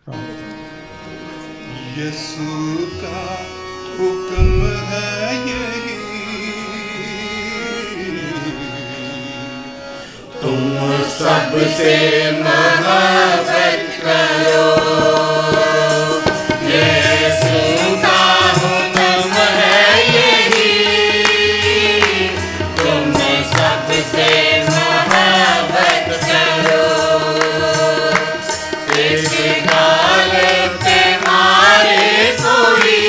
यीशु का हुक्म है यही, तुम सबसे मोहब्बत करो। यीशु का हुक्म है यही, तुम सबसे मोहब्बत करो। इस गाल पे मारे कोई,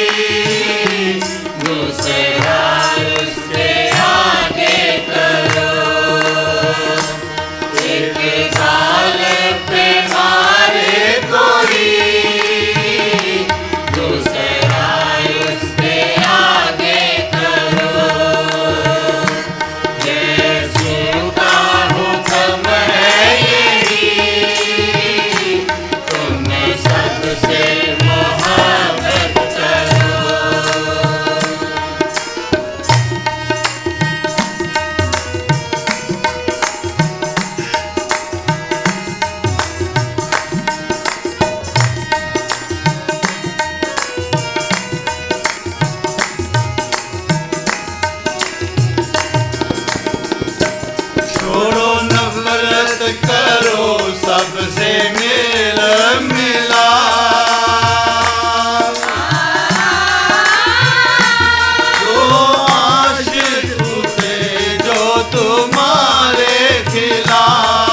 दूसरा उसके आगे करो। एक गाल पे मारे कोई, दूसरा उसके आगे करो। यीशु का हुक्म है यही, तुम सबसे मोहब्बत करो। छोड़ो नफरत करो सबसे मेल मिला। जो आशिक थे जो तुम्हारे खिलाफ,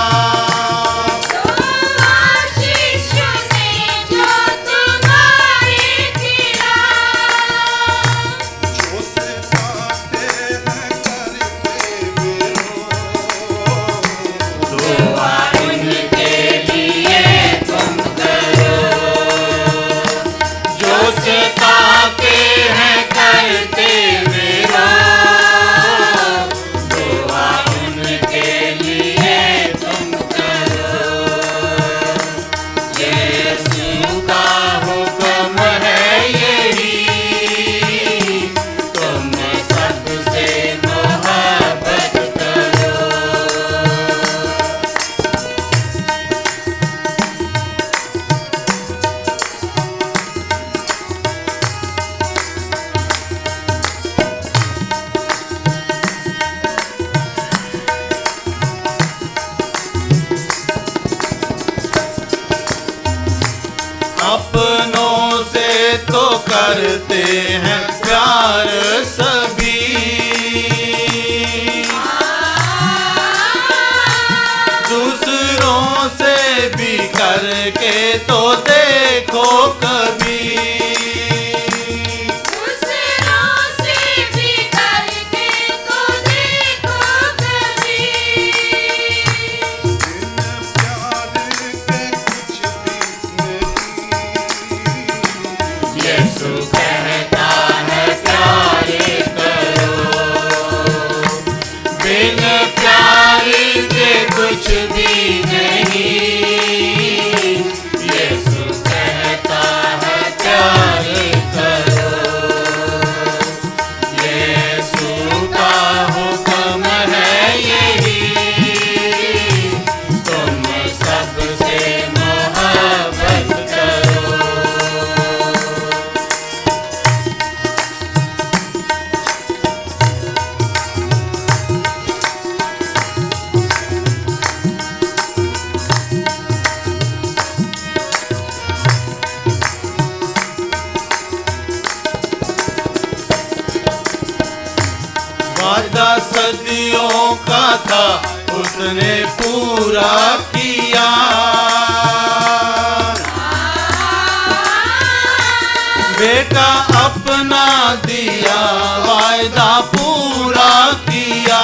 जो सिखाते हैं करके विरोध, दुआ उनके लिए तुम करो। जो सिखाते हैं करते विरोध, दुआ उनके लिए तुम करो। यीशु का हुक्म है यही, तुम सबसे मोहब्बत करो। अपनों से तो करते हैं प्यार सभी, दूसरों से भी करके तो देखो कभी। यीशु कहता है प्यार करो, बिन प्यार के कुछ भी नहीं। यीशु कहता है प्यार करो। यीशु का हुक्म है यही, तुम सबसे मोहब्बत करो। वादा सदियों का था उसने पूरा किया, बेटा अपना दिया वायदा पूरा किया।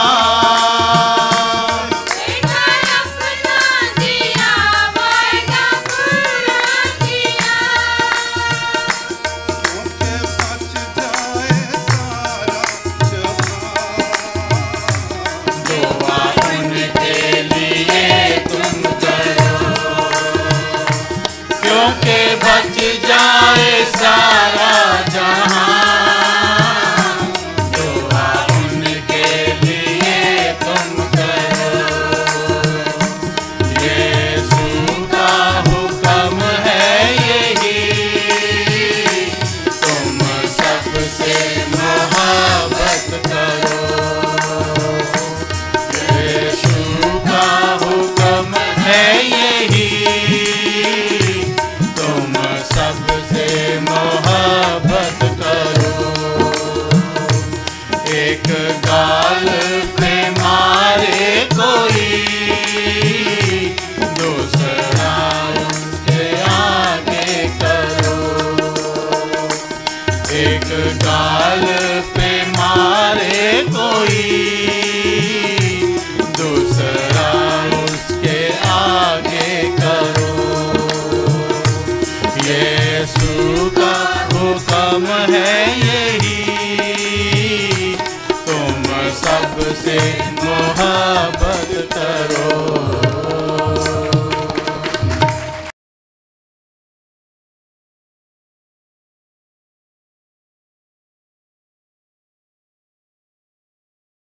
क्योंकि बच जाए सारा जहां, दुआ उनके लिए तुम करो, क्योंकि बच जाए सारा जहां। दुआ उनके लिए तुम करो। यीशु का हुक्म करो